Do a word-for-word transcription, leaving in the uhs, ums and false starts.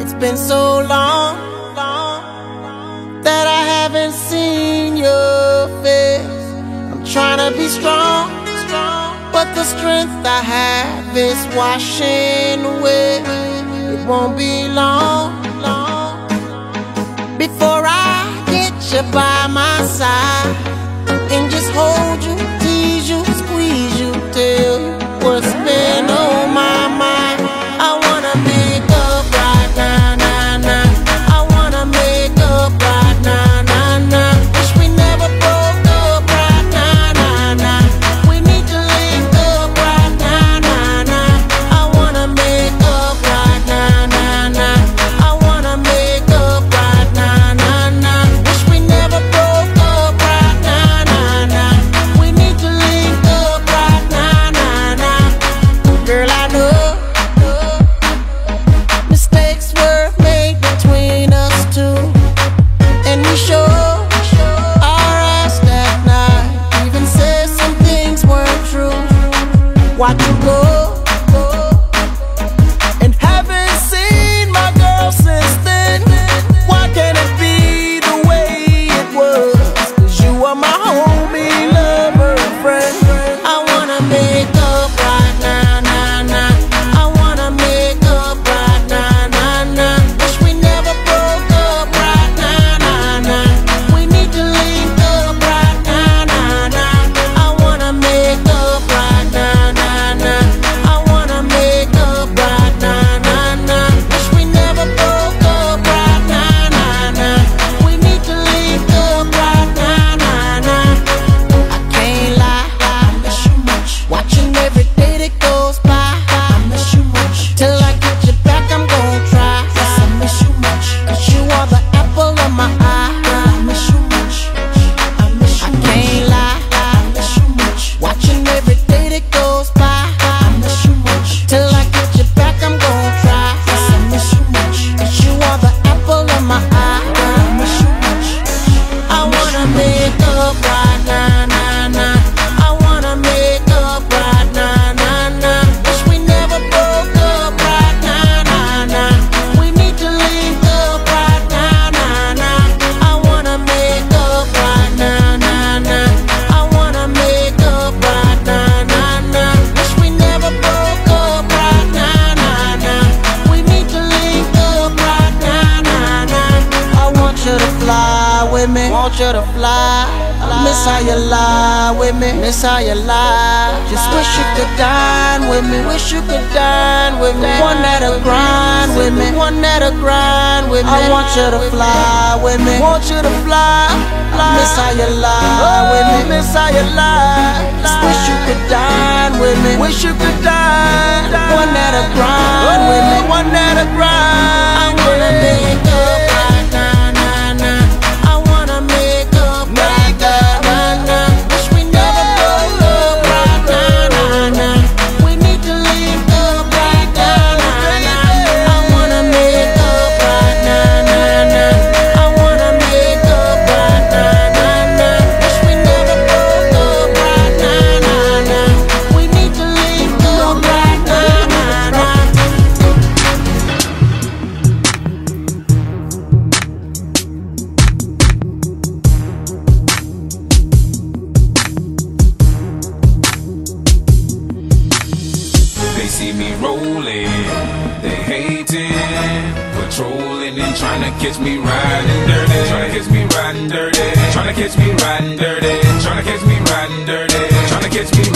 It's been so long that I haven't seen your face. I'm trying to be strong, but the strength I have is washing away. It won't be long before I get you by my side and just hold you, tease you, squeeze you, tell you what's been on my mind. I wanna make up right now, now, now. I wanna make up right now, now, now. Wish we never broke up right now, now, now. We need to link up right now, now, now. I wanna make up right now, now, now. I wanna make up right now, now, now. Wish we never broke up right now, now, now. We need to link up right now, now, now. Girl, I know mistakes were made between us two, and we showed our ass that night. Even said some things weren't true. Watch you go, and haven't seen my girl since then. Why can't it be the way it was? 'Cause you are my homie, lover, friend. I wanna make up right now, now, now. I wanna make up right now, now, now. Wish we never broke up right now, now, now. We need to link up right now, now, now. I wanna make up right now, now, now. I wanna make up right now, now, now. Wish we never broke up right now, now, now. We need to link up right now, now, now. I can't lie, I miss you much. Watching every day that goes by, I miss you much. Till I get you back, I'm gon' try. Yes, I miss you much. 'Cause you are the apple of my eye. I miss you much. I miss you much. I can't lie, I miss you much. Watching every day that goes by, I miss you much. Till I get you back, I'm gon' try. Yes, I miss you much. 'Cause you are the apple of my eye. I miss you much. I wanna make up right now, now, now. I wanna make up right now, now, now. Wish we never broke up right now, now, now. We need to link up right now, now, now. I wanna make up right now, now, now. I wanna make up right now, now, now. Wish we never broke up right now, now, now. We need to link up right now, now, now. I want you to fly with me, want you to fly. Miss how you lie with me, miss how you lie. Just wish you could dine with me, wish you could dine with me. One that'll grind with me, one that'll grind with me. I want you to fly with me, want you to fly. Miss how you lie with me, miss how you lie. Just wish you could dine with me, wish you could dine. One that'll grind with me, one that'll grind. I wanna make up right now, now, now. I wanna make up right now, now, now. Wish we never broke up right now, now, now. We need to link up right now, now, now. I wanna make up right now, now, now. I wanna make up right now, now, now. Wish we never broke up right now, now, now. We need to link up right now, now, now. They see me rolling, they hating, patrolling and trying to catch me riding dirty, trying to catch me riding dirty, trying to catch me riding dirty, trying to catch me riding dirty, trying to catch me